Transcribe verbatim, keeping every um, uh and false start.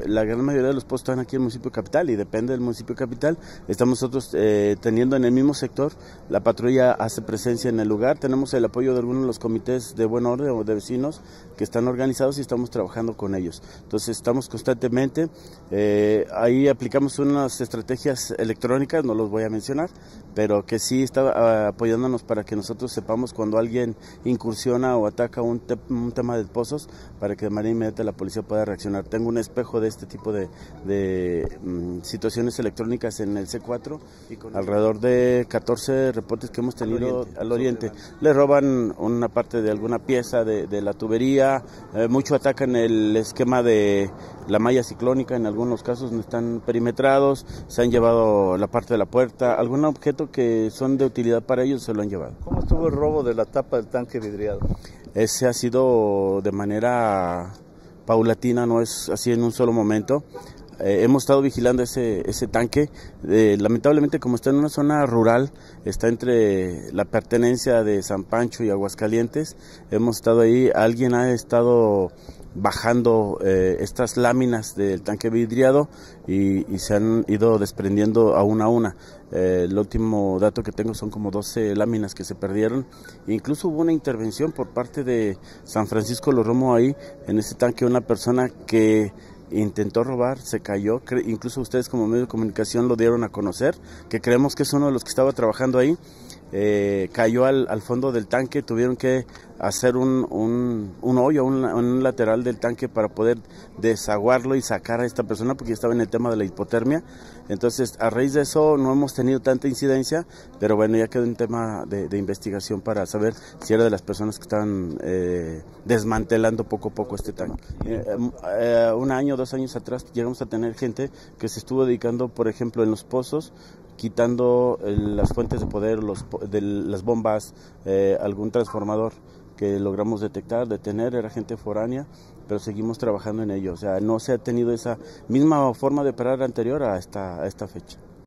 la gran mayoría de los pozos están aquí en el municipio capital y depende del municipio capital. Estamos nosotros eh, teniendo en el mismo sector, la patrulla hace presencia en el lugar, tenemos el apoyo de algunos de los comités de buen orden o de vecinos que están organizados y estamos trabajando con ellos. Entonces estamos constantemente, eh, ahí aplicamos unas estrategias electrónicas, no los voy a mencionar, pero que sí está uh, apoyándonos para que nosotros sepamos cuando alguien incursiona o ataca un, te un tema de pozos, para que de manera inmediata la policía pueda reaccionar. Tengo un espejo de este tipo de, de um, situaciones electrónicas en el C cuatro, y con alrededor de catorce reportes que hemos tenido al oriente. Al oriente. Le roban una parte de alguna pieza de, de la tubería, eh, mucho atacan el esquema de la malla ciclónica, en algunos casos no están perimetrados, se han llevado la parte de la puerta, algún objeto que son de utilidad para ellos se lo han llevado. ¿Cómo estuvo el robo de la tapa del tanque vidriado? Ese ha sido de manera paulatina, no es así en un solo momento. Eh, hemos estado vigilando ese, ese tanque, eh, lamentablemente como está en una zona rural, está entre la pertenencia de San Pancho y Aguascalientes, hemos estado ahí, alguien ha estado bajando eh, estas láminas del tanque vidriado y, y se han ido desprendiendo a una a una. Eh, el último dato que tengo son como doce láminas que se perdieron. Incluso hubo una intervención por parte de San Francisco Los Romo ahí, en ese tanque, una persona que intentó robar, se cayó, incluso ustedes como medio de comunicación lo dieron a conocer, que creemos que es uno de los que estaba trabajando ahí, eh, cayó al, al fondo del tanque, tuvieron que hacer un, un, un hoyo, un, un lateral del tanque para poder desaguarlo y sacar a esta persona porque estaba en el tema de la hipotermia. Entonces, a raíz de eso no hemos tenido tanta incidencia, pero bueno, ya quedó un tema de, de investigación para saber si era de las personas que estaban eh, desmantelando poco a poco este tanque. Eh, eh, un año, dos años atrás llegamos a tener gente que se estuvo dedicando, por ejemplo, en los pozos, quitando eh, las fuentes de poder, los, de las bombas, eh, algún transformador que logramos detectar, detener, era gente foránea, pero seguimos trabajando en ello. O sea, no se ha tenido esa misma forma de operar anterior a esta, a esta fecha.